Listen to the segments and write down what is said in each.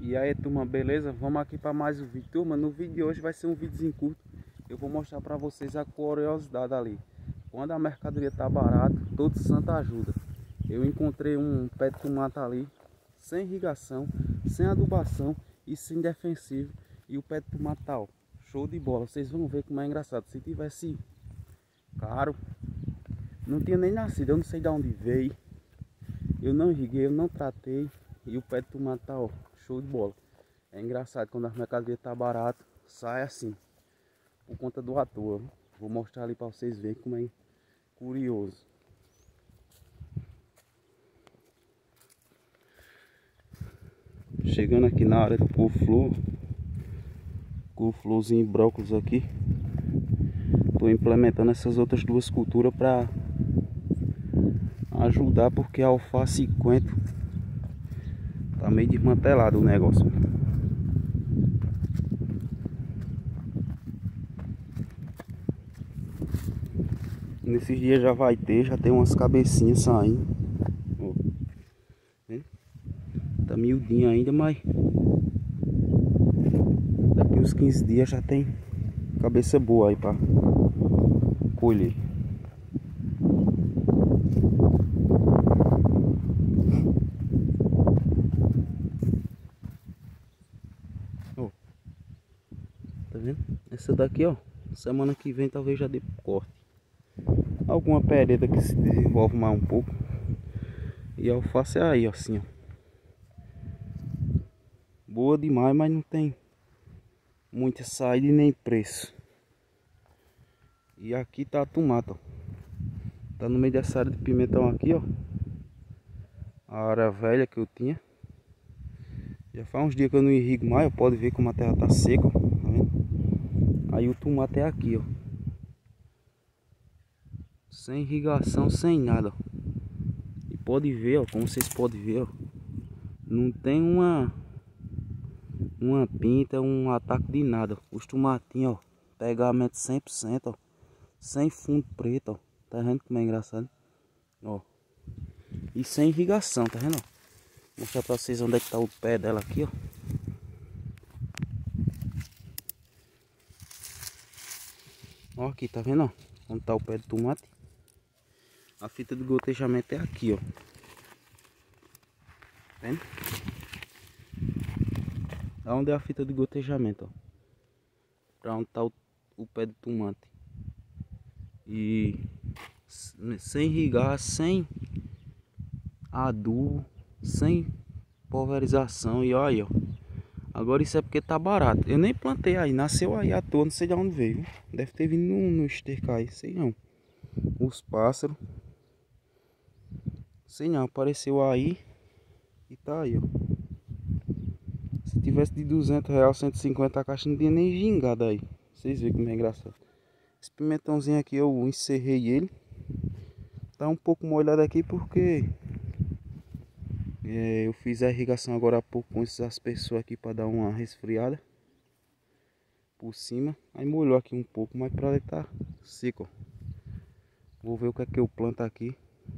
E aí, turma, beleza? Vamos aqui para mais um vídeo. Turma, no vídeo de hoje vai ser um videozinho curto. Eu vou mostrar para vocês a curiosidade ali. Quando a mercadoria tá barata, todo santo ajuda. Eu encontrei um pé de tomate ali, sem irrigação, sem adubação e sem defensivo. E o pé de tomate tá, ó, show de bola. Vocês vão ver como é engraçado. Se tivesse caro, não tinha nem nascido. Eu não sei de onde veio. Eu não irriguei, eu não tratei. E o pé de tomate tá, ó, show de bola. É engraçado quando a mercadoria tá barato, sai assim, por conta do ator. Vou mostrar ali para vocês verem como é curioso. Chegando aqui na área do couve-flor, couve-florzinho e brócolis aqui. Tô implementando essas outras duas culturas para ajudar, porque a alface e coentro tá meio desmantelado o negócio. Nesses dias já vai ter, já tem umas cabecinhas saindo. Ó, tá miudinho ainda, mas daqui uns 15 dias já tem cabeça boa aí pra colher. Ó, tá vendo? Essa daqui, ó, semana que vem talvez já dê corte. Alguma pereda que se desenvolve mais um pouco. E a alface é aí, ó, assim, ó. Boa demais, mas não tem muita saída e nem preço. E aqui tá a tomate, ó. Tá no meio dessa área de pimentão aqui, ó. A área velha que eu tinha. Já faz uns dias que eu não irrigo mais, ó. Pode ver como a terra tá seca, ó. Tá vendo? Aí o tomate é aqui, ó. Sem irrigação, sem nada, ó. E pode ver, ó, como vocês podem ver, ó. Não tem uma pinta, um ataque de nada. Os tomatinhos, ó, pegamento 100%, ó. Sem fundo preto, ó. Tá vendo como é engraçado? Ó. E sem irrigação, tá vendo? Vou mostrar pra vocês onde é que tá o pé dela aqui, ó. Ó aqui, tá vendo, ó? Onde tá o pé de tomate. A fita de gotejamento é aqui, ó. Tá vendo? Onde é a fita de gotejamento, ó. Pra onde tá o pé de tomate. E sem irrigar, sem adubo, sem pulverização. E olha, ó. Agora isso é porque tá barato. Eu nem plantei aí, nasceu aí à toa, não sei de onde veio. Deve ter vindo no esterco aí, sei não. Os pássaros. Sei não, apareceu aí e tá aí, ó. Se tivesse de R$200, 150 a caixa, não tinha nem gingado aí. Vocês veem como é engraçado. Esse pimentãozinho aqui eu encerrei ele. Tá um pouco molhado aqui porque eu fiz a irrigação agora há pouco com esses aspersores aqui para dar uma resfriada por cima. Aí molhou aqui um pouco, mas pra ele tá seco, ó. Vou ver o que é que eu planto aqui.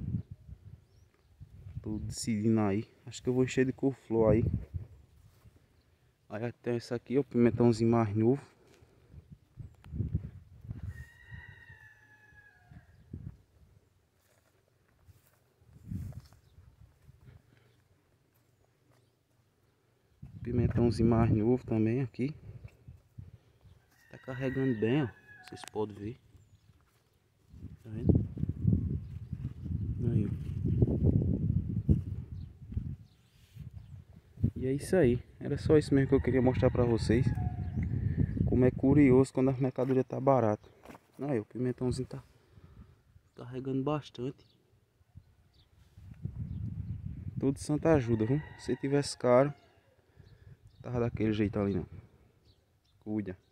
Tô decidindo aí. Acho que eu vou encher de couve-flor aí. Aí até esse aqui, ó, pimentãozinho mais novo. Pimentãozinho mais novo também aqui. Tá carregando bem, ó. Vocês podem ver. Tá vendo? Aí, ó. E é isso aí. Era só isso mesmo que eu queria mostrar pra vocês. Como é curioso quando a mercadoria tá barata. Aí, o pimentãozinho tá carregando bastante. Todo santo ajuda, viu? Se tivesse caro, tava daquele jeito ali, não. Cuida.